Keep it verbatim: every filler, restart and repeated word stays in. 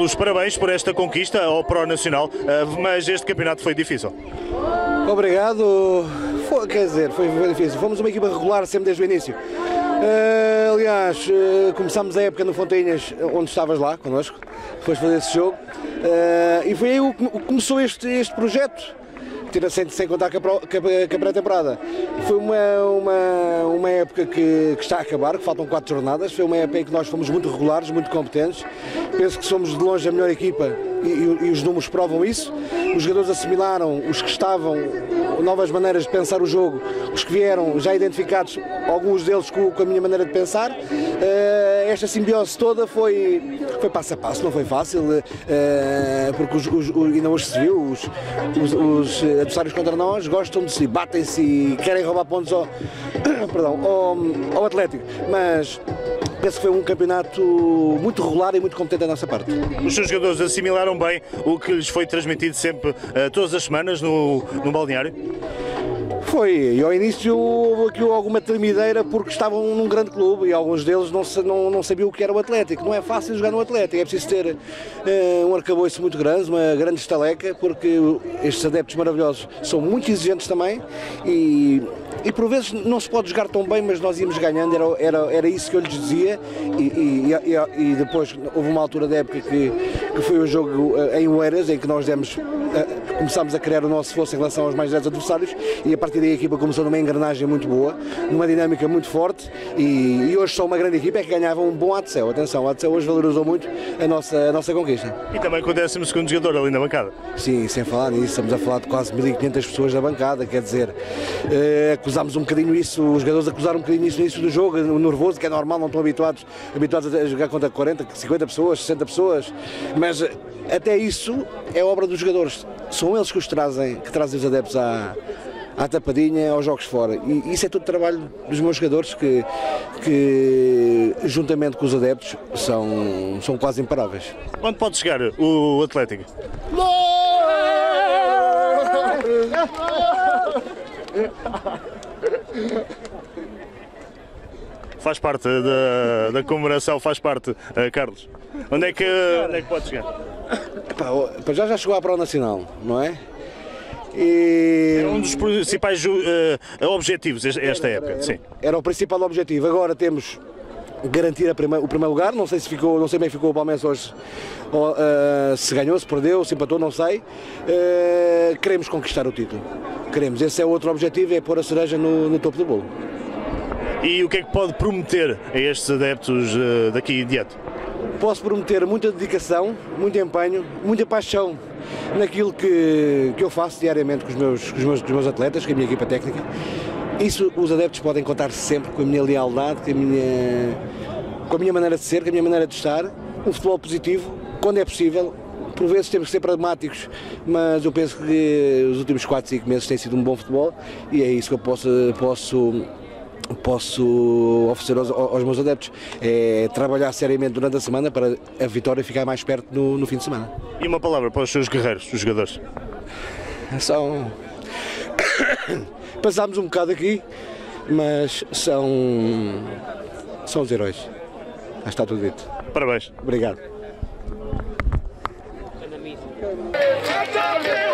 os parabéns por esta conquista ao Pro Nacional, mas este campeonato foi difícil. Obrigado. Foi, quer dizer, foi, foi difícil. Fomos uma equipa regular sempre desde o início. Uh, aliás, uh, começámos a época no Fontainhas, onde estavas lá connosco, depois de fazer esse jogo, uh, e foi aí que começou este, este projeto. Sem, sem contar com a pré-temporada. Foi uma, uma, uma época que, que está a acabar, que faltam quatro jornadas. Foi uma época em que nós fomos muito regulares, muito competentes. Penso que somos de longe a melhor equipa e, e, e os números provam isso. Os jogadores assimilaram, os que estavam, novas maneiras de pensar o jogo, os que vieram já identificados, alguns deles com, com a minha maneira de pensar. Uh, esta simbiose toda foi, foi passo a passo, não foi fácil, uh, porque os, os, os, ainda hoje se viu, os, os, os adversários contra nós gostam de si, batem-se e querem roubar pontos ao, perdão, ao, ao Atlético, mas penso que foi um campeonato muito regular e muito competente da nossa parte. Os seus jogadores assimilaram bem o que lhes foi transmitido sempre, uh, todas as semanas no, no balneário? Foi, e ao início houve aqui alguma tremideira porque estavam num grande clube e alguns deles não, não, não sabiam o que era o Atlético. Não é fácil jogar no Atlético, é preciso ter uh, um arcabouço muito grande, uma grande estaleca, porque estes adeptos maravilhosos são muito exigentes também e, e por vezes não se pode jogar tão bem, mas nós íamos ganhando, era, era, era isso que eu lhes dizia e, e, e, e depois houve uma altura da época que, que foi o jogo uh, em Oeiras, em que nós demos, uh, começámos a criar o nosso esforço em relação aos mais diretos adversários e a partir daí a equipa começou numa engrenagem muito boa, numa dinâmica muito forte e, e hoje só uma grande equipa é que ganhava um bom Adcel. Atenção, o Adcel hoje valorizou muito a nossa, a nossa conquista. E também com o décimo segundo jogador ali na bancada. Sim, sem falar nisso, estamos a falar de quase mil e quinhentas pessoas na bancada, quer dizer, eh, acusámos um bocadinho isso, os jogadores acusaram um bocadinho isso no início do jogo, o nervoso, que é normal, não estão habituados, habituados a jogar contra quarenta, cinquenta pessoas, sessenta pessoas, mas até isso é obra dos jogadores, são eles que os trazem, que trazem os adeptos à à tapadinha, aos jogos fora. E isso é todo trabalho dos meus jogadores que, que juntamente com os adeptos, são, são quase imparáveis. Onde pode chegar o Atlético? Faz parte da, da comemoração, faz parte, uh, Carlos. Onde é, que, onde é que pode chegar? Epá, já já chegou à Pro Nacional, não é? E... É um dos principais uh, objetivos esta era, época. era, sim. Era o principal objetivo. Agora temos garantir a prima, o primeiro lugar. Não sei se ficou, não sei bem se ficou o Palmeiras hoje, ou, uh, se ganhou, se perdeu, se empatou, não sei. Uh, queremos conquistar o título. Queremos. Esse é o outro objetivo, é pôr a cereja no, no topo do bolo. E o que é que pode prometer a estes adeptos uh, daqui em diante? Posso prometer muita dedicação, muito empenho, muita paixão naquilo que, que eu faço diariamente com os, meus, com, os meus, com os meus atletas, com a minha equipa técnica. Isso os adeptos podem contar sempre com a minha lealdade, com a minha, com a minha maneira de ser, com a minha maneira de estar. Um futebol positivo, quando é possível. Por vezes temos que ser pragmáticos, mas eu penso que os últimos quatro, cinco meses têm sido um bom futebol e é isso que eu posso... posso posso oferecer aos, aos meus adeptos, é trabalhar seriamente durante a semana para a vitória ficar mais perto no, no fim de semana. E uma palavra para os seus guerreiros, os jogadores? São... Passámos um bocado aqui, mas são... são os heróis. Já está tudo dito. Parabéns. Obrigado.